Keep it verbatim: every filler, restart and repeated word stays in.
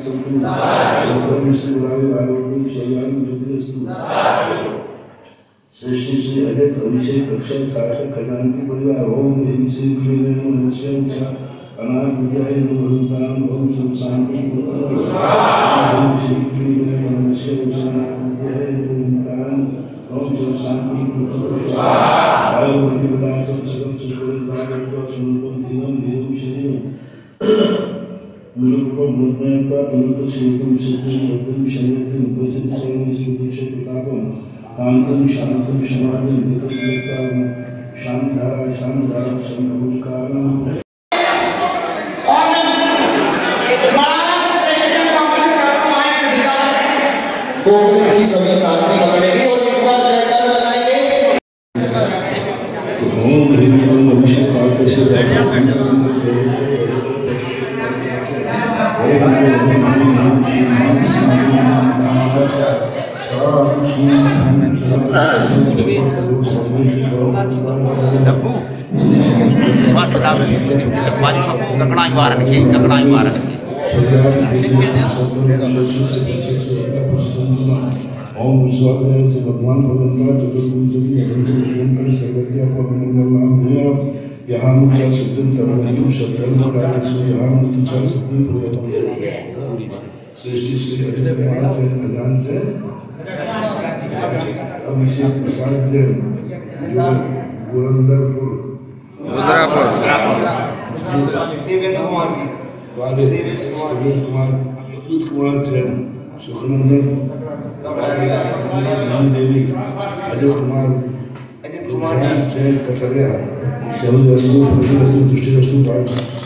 सृष्टि श्री अजय अभिषेक अक्षय सार्थक खजानकी परिवार ओम ह्रीं श्रीं क्लीं ऐं नमः अनाथ विद्याय नमः ओम शुभ शांति ओम श्रीं क्लीं ऐं नमः अनाथ विद्याय नमः ओम शुभ शांति आयु विलासम सगल सुखद स्वरूपम धीरम धीरम शरीरम मुलुकम मुद्दयता तमुत श्रीतम श्रीतम मुद्दम शरीरम प्रसिद्ध सर्व सुदुष पितापम कांतम शांतम समाधि वितम शांति धारा शांति धारा संभूत कारणम तो सभी साथ में पकड़ेंगे और एक बार जयकार लगाएंगे। ओम ह्रीं ओम अभिषेक आते से ककड़ाई मार रखी ककड़ाई मार रखी ओम विश्वाध्याय से भगवान भगवंता चतुर्भुज की अग्नि सर्वज्ञ परमंगल नाम है यहाँ मुझे सत्यम कर्मंतु शब्दम कार्यसु यहाँ मुझे सत्यम प्रयत्न सृष्टि श्री अजय कुमार जैन खजान जैन अभिषेक प्रसाद जैन गुरंदरपुर देवेंद्र कुमार जी वाले देवेंद्र कुमार अमित कुमार जैन सुखनंदन देवी अजय कुमार जैन कटरिया सभी वस्तु दृष्टि वस्तु